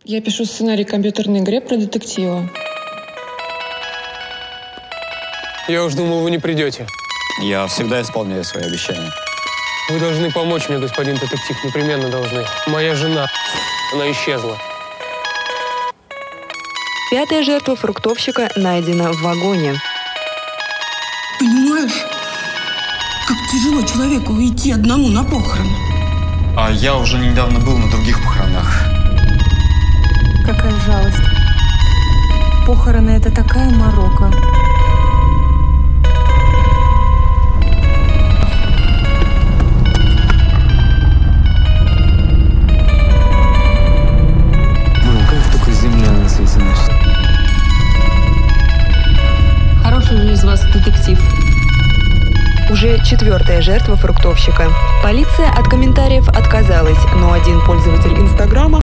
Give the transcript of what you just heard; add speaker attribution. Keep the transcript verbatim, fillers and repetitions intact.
Speaker 1: Я пишу сценарий компьютерной игре про детектива.
Speaker 2: Я уж думал, вы не придете.
Speaker 3: Я всегда исполняю свои обещания.
Speaker 2: Вы должны помочь мне, господин детектив, непременно должны. Моя жена, она исчезла.
Speaker 4: Пятая жертва фруктовщика найдена в вагоне.
Speaker 5: Понимаешь, как тяжело человеку идти одному на похороны.
Speaker 3: А я уже недавно был на других похоронах.
Speaker 6: Какая жалость. Похороны — это такая морока.
Speaker 7: Мам, как только земля на свете носит.
Speaker 6: Хороший же из вас детектив.
Speaker 4: Уже четвертая жертва фруктовщика. Полиция от комментариев отказалась, но один пользователь Инстаграма